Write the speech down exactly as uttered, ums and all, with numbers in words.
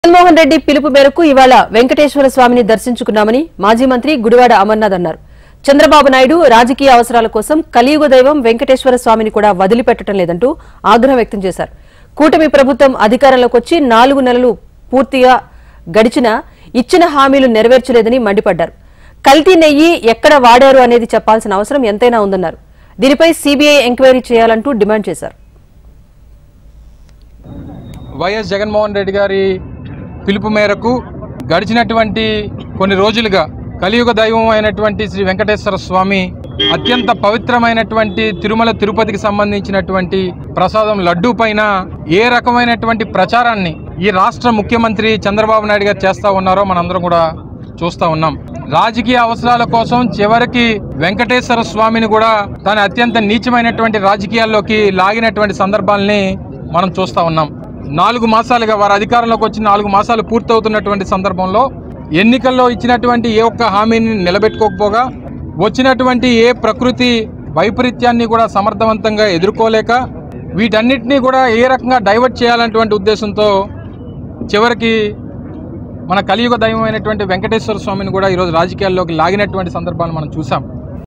జగన్మోహన్ రెడ్డి పిలుపు మేరకు ఇవాళ వెంకటేశ్వర స్వామిని దర్శించుకున్నామని మాజీ మంత్రి గుడివాడ అమర్నాథ్ అన్నారు. చంద్రబాబు నాయుడు రాజకీయ అవసరాల కోసం కలియుగ దైవం వెంకటేశ్వర స్వామిని కూడా వదిలిపెట్టడం లేదంటూ ఆగ్రహం వ్యక్తం చేశారు. కూటమి ప్రభుత్వం అధికారంలోకి వచ్చి నాలుగు నెలలు పూర్తిగా గడిచినా ఇచ్చిన హామీలు నెరవేర్చలేదని మండిపడ్డారు. కల్తీ నెయ్యి ఎక్కడ వాడారు అనేది చెప్పాల్సిన అవసరం ఎంతైనా ఉందన్నారు. దీనిపై సీబీఐ ఎంక్వైరీ చేయాలంటూ డిమాండ్ చేశారు. వైఎస్ జగన్మోహన్ రెడ్డి గారి పిలుపు మేరకు గడిచినటువంటి కొన్ని రోజులుగా కలియుగ దైవం అయినటువంటి శ్రీ వెంకటేశ్వర స్వామి అత్యంత పవిత్రమైనటువంటి తిరుమల తిరుపతికి సంబంధించినటువంటి ప్రసాదం లడ్డూ పైన ఏ రకమైనటువంటి ప్రచారాన్ని ఈ రాష్ట్ర ముఖ్యమంత్రి చంద్రబాబు నాయుడు గారు చేస్తా ఉన్నారో మనందరం కూడా చూస్తా ఉన్నాం. రాజకీయ అవసరాల కోసం చివరికి వెంకటేశ్వర స్వామిని కూడా తన అత్యంత నీచమైనటువంటి రాజకీయాల్లోకి లాగినటువంటి సందర్భాల్ని మనం చూస్తా ఉన్నాం. నాలుగు మాసాలుగా వారు అధికారంలోకి వచ్చి నాలుగు మాసాలు పూర్తవుతున్నటువంటి సందర్భంలో ఎన్నికల్లో ఇచ్చినటువంటి ఏ ఒక్క హామీని నిలబెట్టుకోకపోగా వచ్చినటువంటి ఏ ప్రకృతి వైపరీత్యాన్ని కూడా సమర్థవంతంగా ఎదుర్కోలేక వీటన్నిటినీ కూడా ఏ రకంగా డైవర్ట్ చేయాలనేటువంటి ఉద్దేశంతో చివరికి మన కలియుగ దైవం అయినటువంటి వెంకటేశ్వర స్వామిని కూడా ఈరోజు రాజకీయాల్లోకి లాగినటువంటి సందర్భాన్ని మనం చూసాం.